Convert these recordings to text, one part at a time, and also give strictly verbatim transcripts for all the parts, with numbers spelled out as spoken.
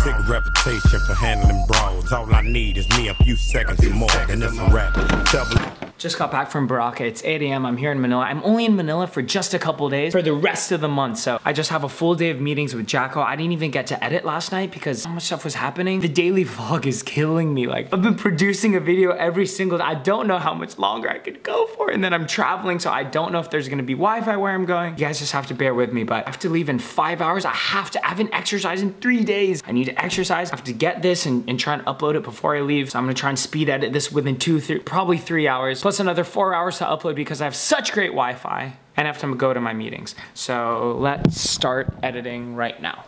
Big reputation for handling brawls. All I need is me a few seconds and more, and it's a wrap. Double. Just got back from Boracay. It's eight A M I'm here in Manila. I'm only in Manila for just a couple days for the rest of the month. So I just have a full day of meetings with Jacko. I didn't even get to edit last night because so much stuff was happening. The daily vlog is killing me. Like, I've been producing a video every single day. I don't know how much longer I could go for. And then I'm traveling, so I don't know if there's gonna be Wi-Fi where I'm going. You guys just have to bear with me, but I have to leave in five hours. I have to, I haven't exercised in three days. I need to exercise. I have to get this and, and try and upload it before I leave. So I'm gonna try and speed edit this within two, three, probably three hours, plus another four hours to upload because I have such great Wi-Fi and I have to go to my meetings. So let's start editing right now.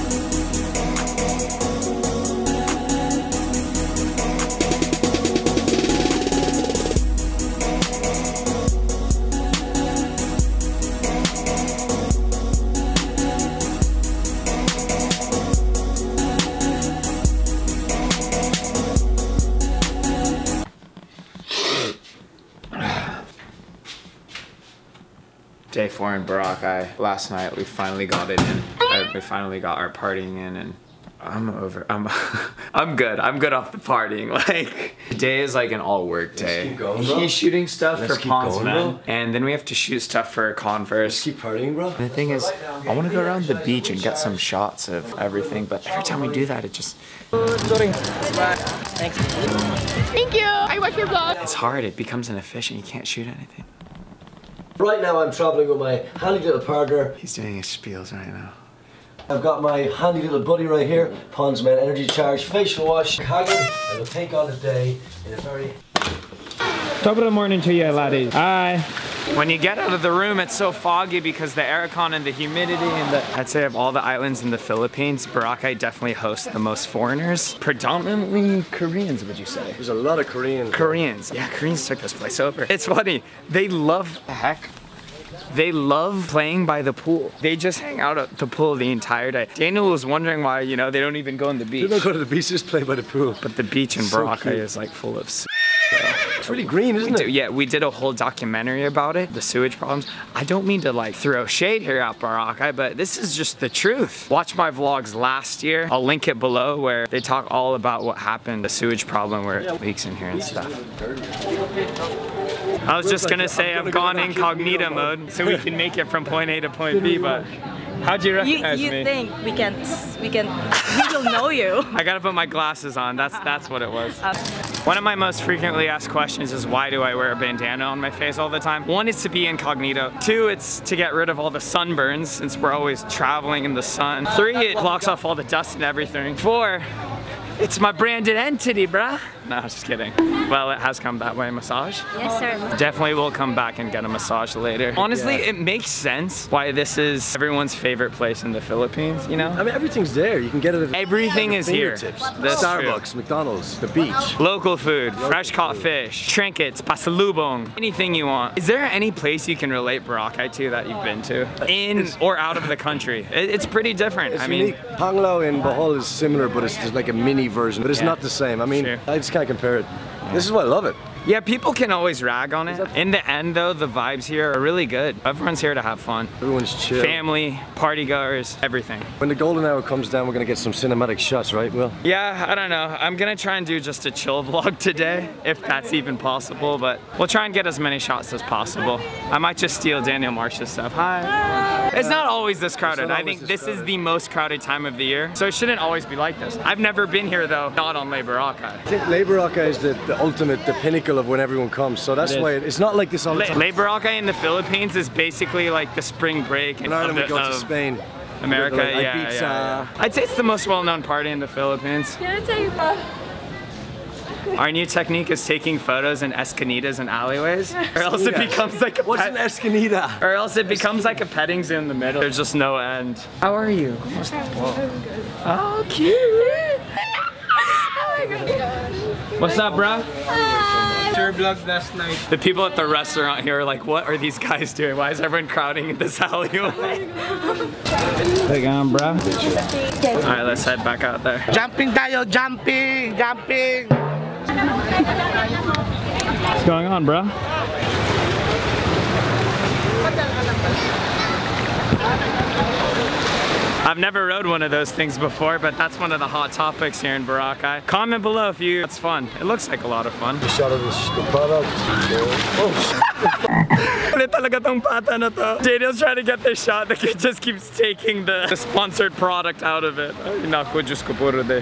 Day four in Boracay. Last night we finally got it in. Uh, we finally got our partying in, and I'm over. I'm I'm good. I'm good off the partying. Like, today is like an all work day. Let's keep going, bro. He's shooting stuff Let's for keep Ponds, going, man, bro. and then we have to shoot stuff for Converse. Let's keep partying, bro. And the thing is, I want to go around the beach and get some shots of everything, but every time we do that, it just. Sorry. Thanks. Thank you. I watch your vlog. It's hard. It becomes inefficient. You can't shoot anything. Right now I'm traveling with my handy little partner. He's doing his spiels right now. I've got my handy little buddy right here, Ponds Men Energy Charge Facial Wash. Haggard, and we'll take on the day in a very... Top of the morning to you, laddies. Hi. When you get out of the room, it's so foggy because the aircon and the humidity and the... I'd say of all the islands in the Philippines, Boracay definitely hosts the most foreigners. Predominantly Koreans, would you say? There's a lot of Koreans. Koreans. Yeah, Koreans took this place over. It's funny. They love... The heck? They love playing by the pool. They just hang out at the pool the entire day. Daniel was wondering why, you know, they don't even go on the beach. They don't go to the beach, just play by the pool. But the beach in So Boracay cute. is like full of... It's really green, isn't We it? do, yeah, we did a whole documentary about it, the sewage problems. I don't mean to like throw shade here at Boracay, but this is just the truth. Watch my vlogs last year. I'll link it below where they talk all about what happened, the sewage problem where it leaks in here and stuff. I was just gonna say I've gone incognito mode so we can make it from point A to point B, but how'd you You, recognize you me? think we can, we can, we will know you. I gotta put my glasses on, that's, that's what it was. Uh, One of my most frequently asked questions is why do I wear a bandana on my face all the time? One is to be incognito. Two, it's to get rid of all the sunburns since we're always traveling in the sun. Three, it blocks off all the dust and everything. Four, it's my branded entity, bruh. No, just kidding. Well, it has come that way, massage. yes, sir. Definitely will come back and get a massage later. Honestly, Yeah. it makes sense why this is everyone's favorite place in the Philippines, you know? I mean, everything's there. You can get it at Everything is here. fingertips. That's Starbucks, McDonald's, the beach. Local food, fresh caught fish, trinkets, pasalubong, anything you want. Is there any place you can relate Boracay to that you've been to? In or out of the country? It, it's pretty different. It's I mean, unique. Panglao in Bohol is similar, but it's just like a mini version. But it's Yeah. not the same. I mean, Sure. I just can't compare it. This is why I love it. yeah, people can always rag on it. In the end though, the vibes here are really good. Everyone's here to have fun. Everyone's chill. Family, partygoers, everything. When the golden hour comes down, we're gonna get some cinematic shots, right, Will? Yeah, I don't know. I'm gonna try and do just a chill vlog today, if that's even possible, but we'll try and get as many shots as possible. I might just steal Daniel Marsh's stuff. Hi. It's not always this crowded. It's not I think always this this is the most crowded time of the year, so it shouldn't always be like this. I've never been here though, not on Le Boracay. I think Le Boracay is the, the ultimate, the pinnacle of when everyone comes. So that's It is. why it, it's not like this all the Le, time. Le Boracay in the Philippines is basically like the spring break In Ireland, of, we go the, to of Spain. America. We go to, like, yeah, Ibiza. yeah, yeah. I'd say it's the most well-known party in the Philippines. Our new technique is taking photos in escanitas and alleyways, or else it Escanitas. becomes like a What's pet, an escanita? or else it becomes like a petting zoo in the middle. There's just no end. How are you? Whoa. Oh, cute. What's up, bro? Your vlog last night. The people at the restaurant here are like, what are these guys doing? Why is everyone crowding in this alleyway? Take on, bro. All right, let's head back out there. Jumping tayo, jumping, jumping. What's going on, bro? I've never rode one of those things before, but that's one of the hot topics here in Boracay. Comment below if you, it's fun. It looks like a lot of fun. Shot of the product. Oh, Daniel's trying to get this shot. The kid just keeps taking the, the sponsored product out of it. Ay, naku, Diyos ko puro de.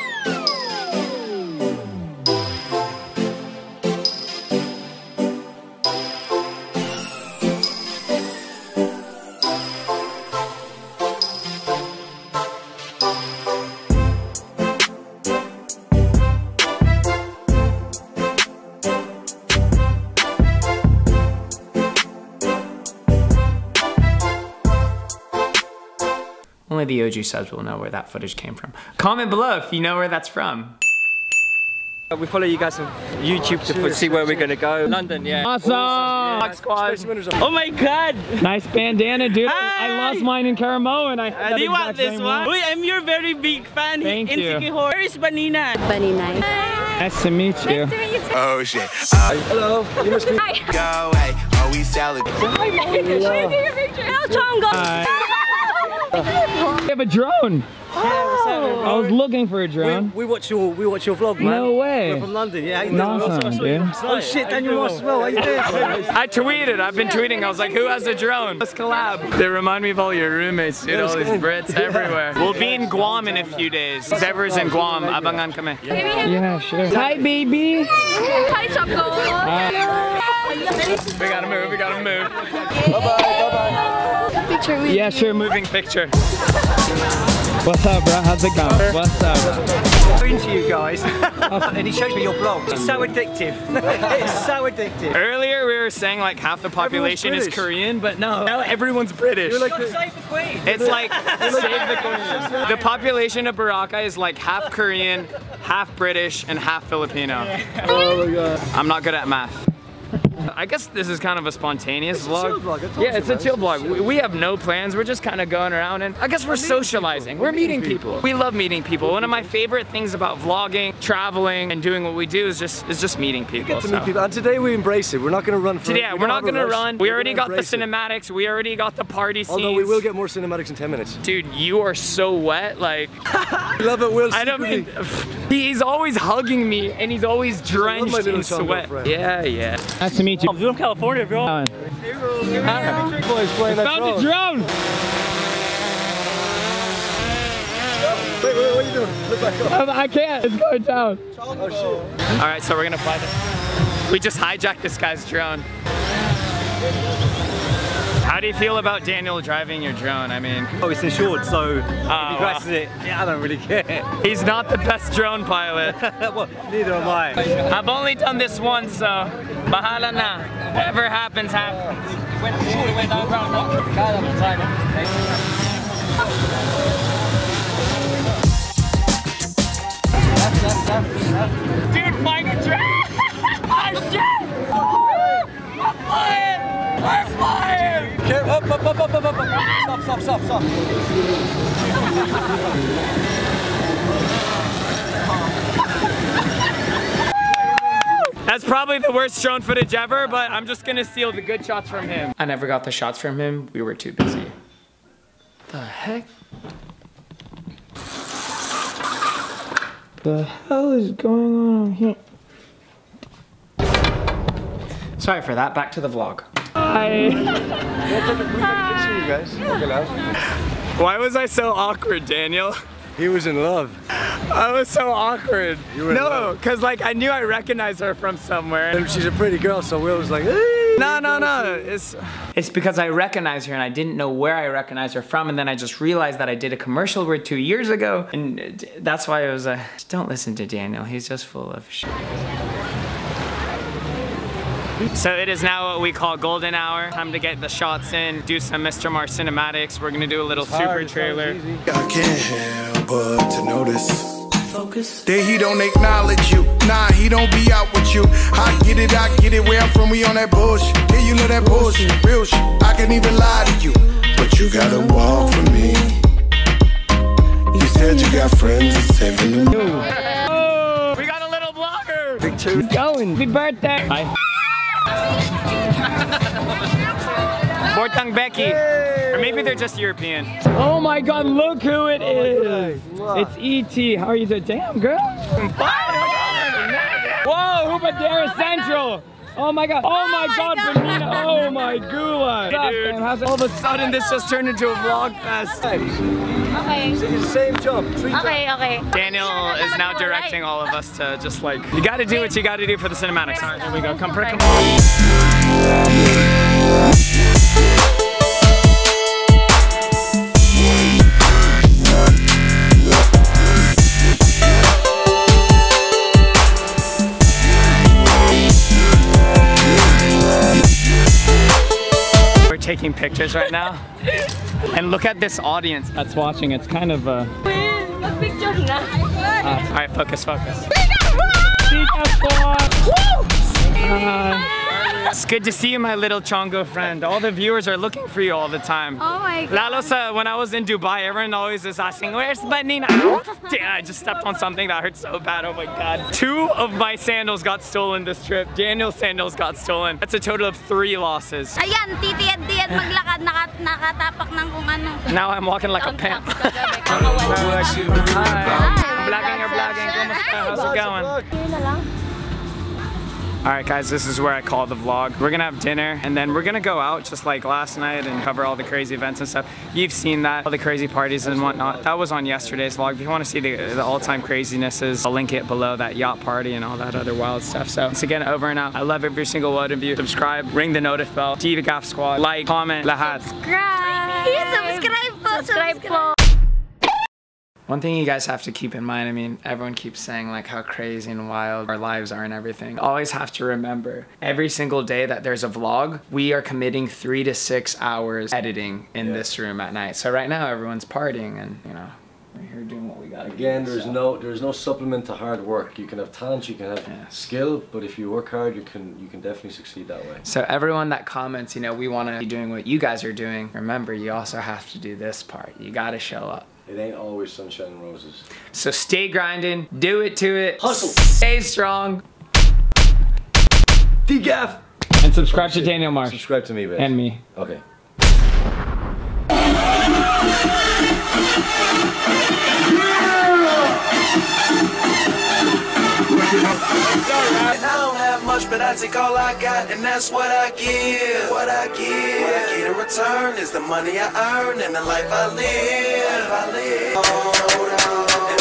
Only the O G subs will know where that footage came from. Comment below if you know where that's from. We follow you guys on YouTube to cheers, see where cheers. We're gonna go. London, yeah. Awesome! Yeah. Squad. Oh my god! Nice bandana, dude. Hi. I lost mine in Karamoa and I had uh, Do you want this one? Wait, I'm your very big fan. Thank in you. Sikihor. Where is Banina? Banina. Nice to meet you. Nice to meet you too. Oh shit. Uh, hello. You must be. Hi. Go away. Are we salad? Hi, Mom. Can you take a picture? El Chongo. We have a drone. Oh. I was looking for a drone. We, we watch your we watch your vlog, man. No way. We're from London, yeah. Awesome, dude. Oh shit, Daniel Ross, well, how you doing? I tweeted, I've been tweeting, I was like, who has a drone? Let's collab. They remind me of all your roommates, dude, all these Brits everywhere. We'll be in Guam in a few days. Xaver's in Guam, abangan kami. Yeah, sure. Hi, baby. Hi, Choco. Uh, We gotta move, we gotta move. Bye-bye, bye-bye. Picture with yeah, sure. Moving picture. What's up, bro? How's it going? What's up? I'm into you guys. And he showed me your blog. It's so addictive. It's so addictive. Earlier we were saying like half the population is Korean, but no, now everyone's British. You're like, save the Queen. It's like, save the Queen. The population of Boracay is like half Korean, half British, and half Filipino. Oh my god. I'm not good at math. I guess this is kind of a spontaneous it's vlog. A chill vlog. Yeah, it's a chill vlog. We, we have no plans. We're just kind of going around and I guess we're socializing. We're meeting people. We love meeting people. One of my favorite things about vlogging, traveling, and doing what we do is just is just meeting people. Get to so. meet people. And today we embrace it. We're not going to run for Today, it. yeah, we we're not going to run. We We're already got the it. cinematics. We already got the party scenes. Although we will get more cinematics in ten minutes. Dude, you are so wet. Like, I love it, Will. I don't mean. He's always hugging me and he's always drenched in sweat. Friend. Yeah, yeah. Nice to meet you. I'm from California, bro. Oh. Boys playing that Found a drone. Wait, wait, what are you doing? Look back up. I can't. It's going down. Oh shit. All right, so we're gonna fly this. We just hijacked this guy's drone. How do you feel about Daniel driving your drone? I mean, Oh, it's insured, so if Oh, he crashes it, yeah, I don't really care. he's not the best drone pilot. Well, neither am I. I've only done this once, so bahala na. Whatever happens, happens. Dude, find a drone! Oh shit! We're flying! We're flying! Okay, up, up, up, up, up, up. Stop, stop, stop, stop. That's probably the worst drone footage ever, but I'm just gonna steal the good shots from him. I never got the shots from him. We were too busy. The heck? The hell is going on here? Sorry for that. Back to the vlog. Hi. You guys. Look out. Why was I so awkward, Daniel? He was in love. I was so awkward. You were in no, love. because like I knew I recognized her from somewhere. And she's a pretty girl, so Will was like, hey. No, no, no. It's it's because I recognize her and I didn't know where I recognized her from, and then I just realized that I did a commercial with two years ago, and that's why it was a. Just don't listen to Daniel. He's just full of shit. So it is now what we call golden hour. Time to get the shots in, do some Mister Mars cinematics. We're gonna do a little super hard, trailer. I can't help but to notice that he don't acknowledge you. Nah, he don't be out with you. I get it, I get it. Where I'm from, we on that bullshit. Yeah, you know that bullshit, real shit. I can't even lie to you, but you gotta walk for me. You said you got friends that's saving them. Oh, we got a little vlogger. Big two. Going. Happy birthday. Hi. Tortang Becky. Or maybe they're just European. Oh my God, look who it is. It's E T. How are you doing? Damn, girl. Whoa, Hoobadera Central. Oh my God. Oh my God, Benina. Oh my gula. What's up, man? How's it? All of a sudden, this just turned into a vlog fest. Okay. Same jump. Three Okay, okay. Daniel is now directing all of us to just like, you gotta do what you gotta do for the cinematics. All right, here we go. Come prick 'em. We're taking pictures right now. And look at this audience That's watching. It's kind of uh. Picture na. All right, focus, focus. Uh, It's good to see you, my little Chongo friend. All the viewers are looking for you all the time. Oh my God. Lalo sa, when I was in Dubai, everyone always is asking, where's Benina? Damn, I just stepped on something that hurt so bad, oh my God. Two of my sandals got stolen this trip. Daniel's sandals got stolen. That's a total of three losses. Ayan, titiyad-tiyad maglakad, naka, nakatapak ng kung ano. Now I'm walking like a pimp. Hi, I'm vlogging or vlogging. Kumusta? How's it going? Alright guys, this is where I call the vlog. We're gonna have dinner and then we're gonna go out just like last night and cover all the crazy events and stuff. You've seen that, all the crazy parties and whatnot. That was on yesterday's vlog. If you want to see the, the all-time crazinesses, I'll link it below, that yacht party and all that other wild stuff. So once again, over and out. I love every single one of you. Subscribe, ring the notif bell, T V Gaff Squad, like, comment, lahat. Subscribe! Subscribe po! Subscribe po! One thing you guys have to keep in mind, I mean, everyone keeps saying like how crazy and wild our lives are and everything. Always have to remember, every single day that there's a vlog, we are committing three to six hours editing in yeah. this room at night. So right now everyone's partying and, you know, we're here doing what we gotta do. Again, there's so. no there's no supplement to hard work. You can have talent, you can have yeah. skill, but if you work hard, you can you can definitely succeed that way. So everyone that comments, you know, we want to be doing what you guys are doing, remember, you also have to do this part. You gotta show up. It ain't always sunshine and roses. So stay grinding, do it to it, hustle, stay strong. D-Gaff! And subscribe to Daniel Marsh. Subscribe to me, babe. And me. Okay. I don't have much, but I take all I got, and that's what I give. What I give. What I get in return is the money I earn and the life I live. I live.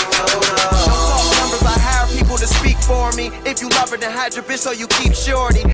Numbers, I hire people to speak for me. If you love her, then hide your bitch so you keep shorty.